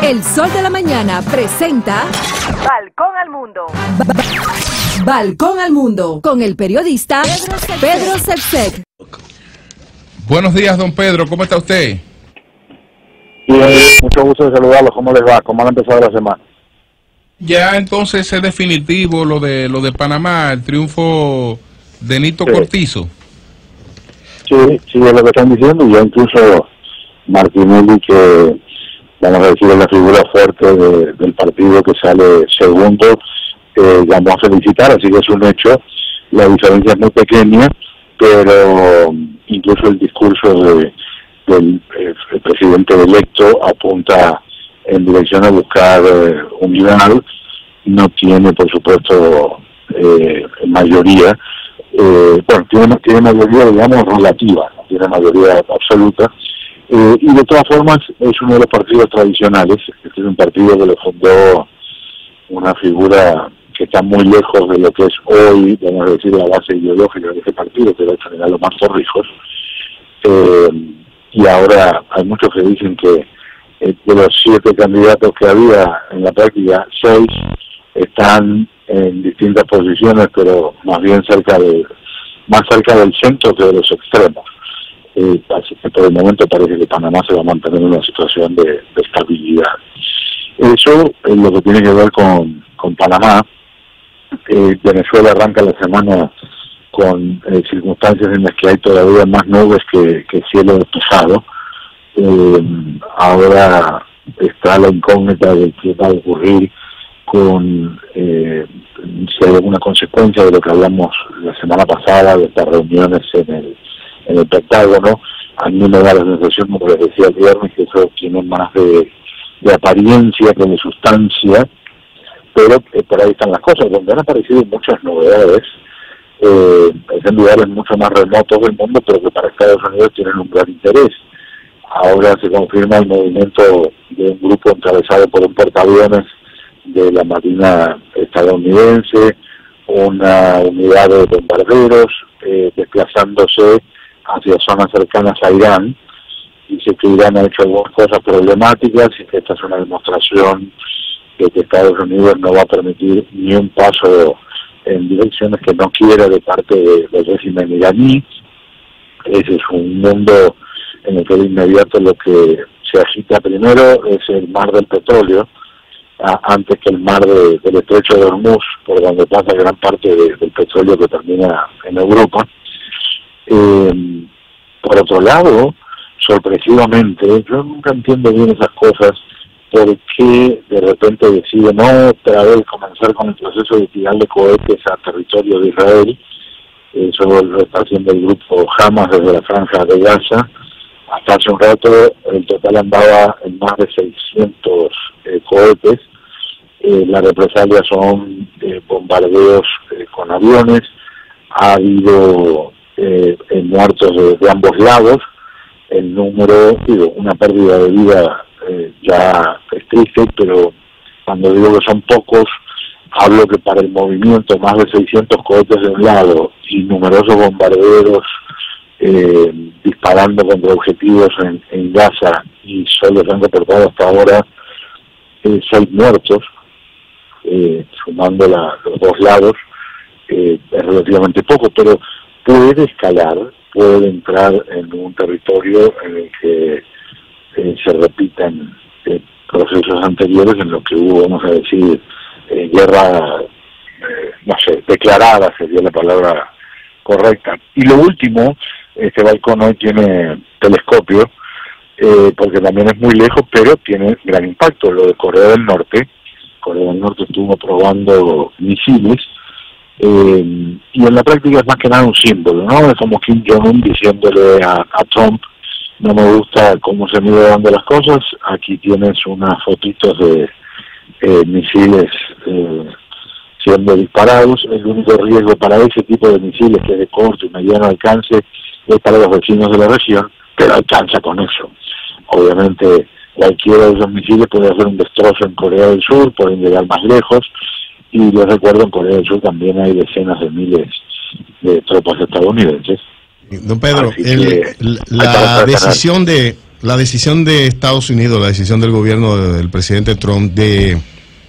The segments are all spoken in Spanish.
El Sol de la Mañana presenta Balcón al Mundo. Balcón al Mundo con el periodista Pedro Sepsek. Buenos días, don Pedro, ¿cómo está usted? Bien, mucho gusto de saludarlos. ¿Cómo les va? ¿Cómo han empezado la semana? Ya entonces es definitivo lo de Panamá, el triunfo de Nito Cortizo. Sí, es lo que están diciendo, y ya incluso Martinelli, que vamos a decir es la figura fuerte del partido que sale segundo, llamó a felicitar, así que es un hecho. La diferencia es muy pequeña, pero incluso el discurso del presidente electo apunta en dirección a buscar unidad. No tiene, por supuesto, mayoría. Bueno, tiene mayoría, digamos, relativa, no tiene mayoría absoluta. Y de todas formas es uno de los partidos tradicionales. Este es un partido que lo fundó una figura que está muy lejos de lo que es hoy, vamos a decir, la base ideológica de ese partido, que era en general los más Torrijos. Y ahora hay muchos que dicen que de los 7 candidatos que había en la práctica, 6 están en distintas posiciones, pero más bien más cerca del centro que de los extremos. Así que por el momento parece que Panamá se va a mantener en una situación de estabilidad. Eso es lo que tiene que ver con Panamá. Venezuela arranca la semana con circunstancias en las que hay todavía más nubes que cielo despejado. Ahora está la incógnita de qué va a ocurrir con si hay alguna consecuencia de lo que hablamos la semana pasada, de estas reuniones en el Pentágono. A mí me da la sensación, como les decía el viernes, que eso tiene más de apariencia que de sustancia, pero por ahí están las cosas, donde han aparecido muchas novedades, es en lugares mucho más remotos del mundo, pero que para Estados Unidos tienen un gran interés. Ahora se confirma el movimiento de un grupo encabezado por un portaaviones de la Marina estadounidense, una unidad de bombarderos desplazándose hacia zonas cercanas a Irán. Dice que Irán ha hecho algunas cosas problemáticas y que esta es una demostración de que Estados Unidos no va a permitir ni un paso en direcciones que no quiera de parte del régimen iraní. Ese es un mundo en el que de inmediato lo que se agita primero es el mar del petróleo, antes que el mar del estrecho de Hormuz, por donde pasa gran parte del petróleo que termina en Europa. Por otro lado, sorpresivamente, yo nunca entiendo bien esas cosas, por qué de repente deciden otra vez comenzar con el proceso de tirarle cohetes a territorio de Israel. Eso lo está haciendo el grupo Hamas desde la franja de Gaza. Hasta hace un rato el total andaba en más de 600 cohetes. Las represalias son bombardeos con aviones. Ha habido muertos de ambos lados. El número, una pérdida de vida ya es triste, pero cuando digo que son pocos, hablo que para el movimiento más de 600 cohetes de un lado y numerosos bombarderos disparando contra objetivos en Gaza, y solo se han reportado hasta ahora 6 muertos, sumando los dos lados, es relativamente poco, pero puede escalar, puede entrar en un territorio en el que se repitan procesos anteriores en los que hubo, vamos a decir, guerra, declarada sería la palabra correcta. Y lo último, este balcón hoy tiene telescopio, porque también es muy lejos, pero tiene gran impacto. Lo de Corea del Norte. Corea del Norte estuvo probando misiles, y en la práctica es más que nada un símbolo, ¿no? Es como Kim Jong-un diciéndole a Trump: no me gusta cómo se han ido dando las cosas, aquí tienes unas fotitos de misiles siendo disparados. El único riesgo para ese tipo de misiles, que es de corto y mediano alcance, es para los vecinos de la región, pero alcanza con eso. Obviamente cualquiera de esos misiles puede hacer un destrozo en Corea del Sur, pueden llegar más lejos, y les recuerdo, en Corea del Sur también hay decenas de miles de tropas estadounidenses. Don Pedro, la decisión de la decisión de Estados Unidos, la decisión del gobierno del presidente Trump de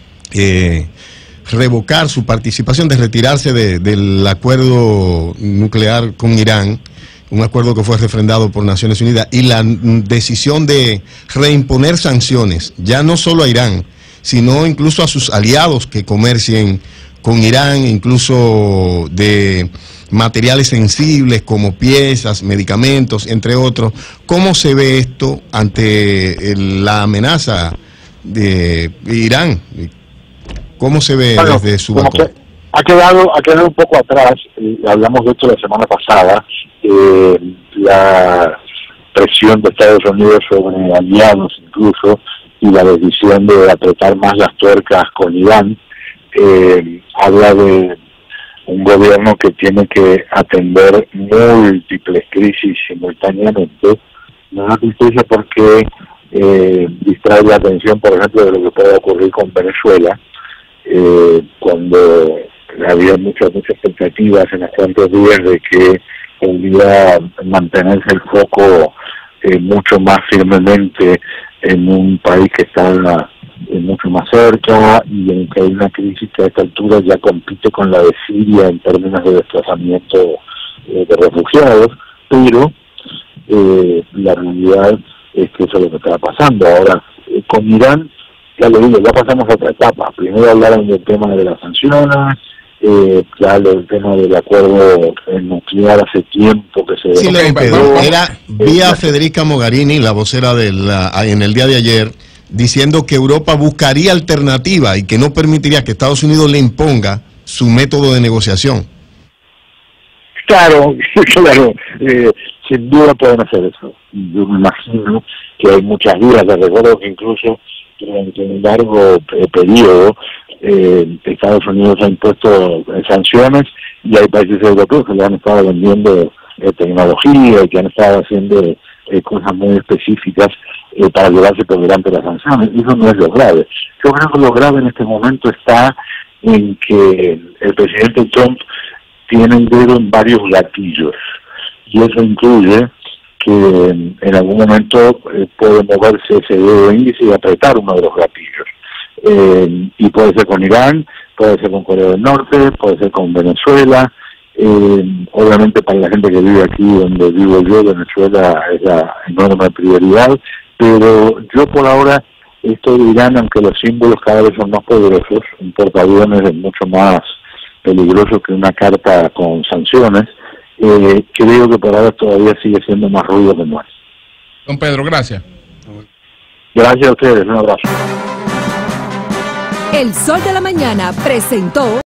revocar su participación, de retirarse del acuerdo nuclear con Irán, un acuerdo que fue refrendado por Naciones Unidas, y la decisión de reimponer sanciones, ya no solo a Irán, sino incluso a sus aliados que comercien con Irán, incluso de materiales sensibles como piezas, medicamentos, entre otros. ¿Cómo se ve esto ante la amenaza de Irán? ¿Cómo se ve desde su balcón? Ha quedado un poco atrás, hablamos de esto la semana pasada, la presión de Estados Unidos sobre aliados incluso, y la decisión de apretar más las tuercas con Irán, habla de un gobierno que tiene que atender múltiples crisis simultáneamente. Me da tristeza porque distrae la atención, por ejemplo, de lo que puede ocurrir con Venezuela, cuando había muchas expectativas en los cuantos días de que podría mantenerse el foco mucho más firmemente en un país que está mucho más cerca, y en que hay una crisis que a esta altura ya compite con la de Siria en términos de desplazamiento de refugiados, pero la realidad es que eso es lo que está pasando. Ahora, con Irán, ya le digo, ya pasamos a otra etapa. Primero hablaron del tema de las sanciones, ya el tema del acuerdo nuclear hace tiempo que se... Sí, era vía Federica Mogherini, la vocera en el día de ayer, diciendo que Europa buscaría alternativa y que no permitiría que Estados Unidos le imponga su método de negociación. Claro, sin duda pueden hacer eso. Yo me imagino que hay muchas dudas. Les recuerdo que incluso durante un largo periodo Estados Unidos ha impuesto sanciones, y hay países europeos que le han estado vendiendo tecnología y que han estado haciendo cosas muy específicas para llevarse por delante las sanciones. Eso no es lo grave. Yo creo que lo grave en este momento está en que el presidente Trump tiene el dedo en varios gatillos, y eso incluye que en algún momento puede moverse ese dedo índice y apretar uno de los gatillos. Y puede ser con Irán, puede ser con Corea del Norte, puede ser con Venezuela. Obviamente para la gente que vive aquí donde vivo yo, Venezuela es la enorme prioridad, pero yo por ahora esto de Irán, aunque los símbolos cada vez son más poderosos, un portaaviones es mucho más peligroso que una carta con sanciones, creo que por ahora todavía sigue siendo más ruido que nuez. Don Pedro, gracias. Gracias a ustedes, un abrazo. El Sol de la Mañana presentó